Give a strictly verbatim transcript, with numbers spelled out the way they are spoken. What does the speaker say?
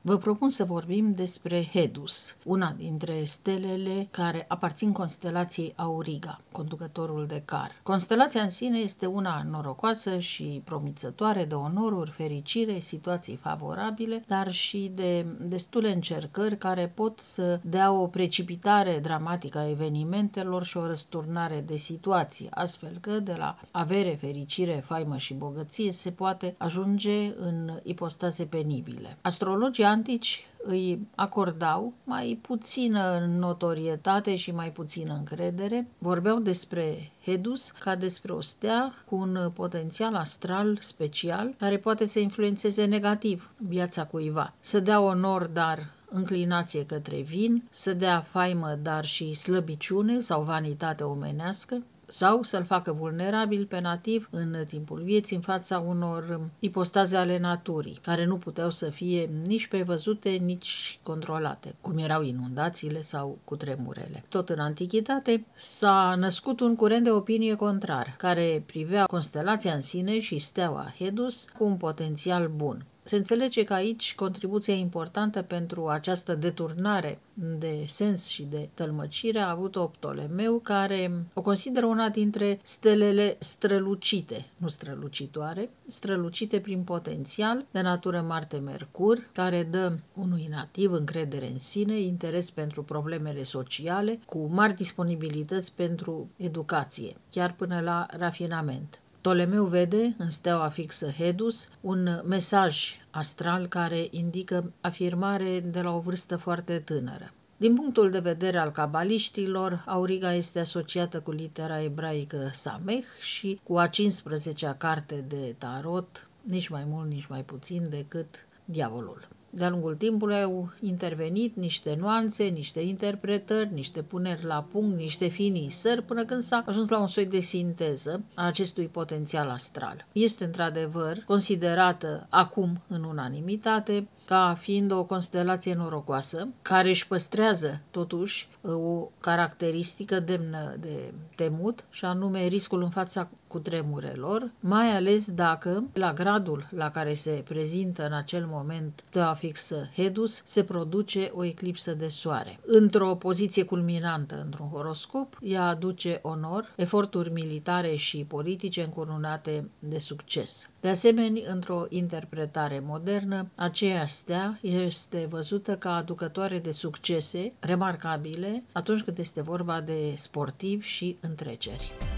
Vă propun să vorbim despre Hedus, una dintre stelele care aparțin constelației Auriga, conducătorul de car. Constelația în sine este una norocoasă și promițătoare de onoruri, fericire, situații favorabile, dar și de destule încercări care pot să dea o precipitare dramatică a evenimentelor și o răsturnare de situații, astfel că de la avere, fericire, faimă și bogăție se poate ajunge în ipostaze penibile. Astrologii antici îi acordau mai puțină notorietate și mai puțină încredere. Vorbeau despre Hedus ca despre o stea cu un potențial astral special care poate să influențeze negativ viața cuiva, să dea onor, dar înclinație către vin, să dea faimă, dar și slăbiciune sau vanitate omenească, sau să-l facă vulnerabil pe nativ în timpul vieții în fața unor ipostaze ale naturii, care nu puteau să fie nici prevăzute, nici controlate, cum erau inundațiile sau cutremurele. Tot în antichitate s-a născut un curent de opinie contrar, care privea constelația în sine și steaua Hedus cu un potențial bun. Se înțelege că aici contribuția importantă pentru această deturnare de sens și de tălmăcire a avut-o Ptolemeu, care o consideră una dintre stelele strălucite, nu strălucitoare, strălucite prin potențial de natură Marte-Mercur, care dă unui nativ încredere în sine, interes pentru problemele sociale, cu mari disponibilități pentru educație, chiar până la rafinament. Ptolemeu vede în steaua fixă Hedus un mesaj astral care indică afirmare de la o vârstă foarte tânără. Din punctul de vedere al cabaliștilor, Auriga este asociată cu litera ebraică Samech și cu a cincisprezecea carte de tarot, nici mai mult, nici mai puțin decât diavolul. De-a lungul timpului au intervenit niște nuanțe, niște interpretări, niște puneri la punct, niște finisări, până când s-a ajuns la un soi de sinteză a acestui potențial astral. Este într-adevăr considerată acum în unanimitate ca fiind o constelație norocoasă, care își păstrează totuși o caracteristică demnă de temut, și anume riscul în fața cutremurelor, mai ales dacă, la gradul la care se prezintă în acel moment steaua fixă Hedus, se produce o eclipsă de soare. Într-o poziție culminantă într-un horoscop, ea aduce onor, eforturi militare și politice încununate de succes. De asemenea, într-o interpretare modernă, aceeași stea este văzută ca aducătoare de succese remarcabile atunci când este vorba de sportivi și întreceri.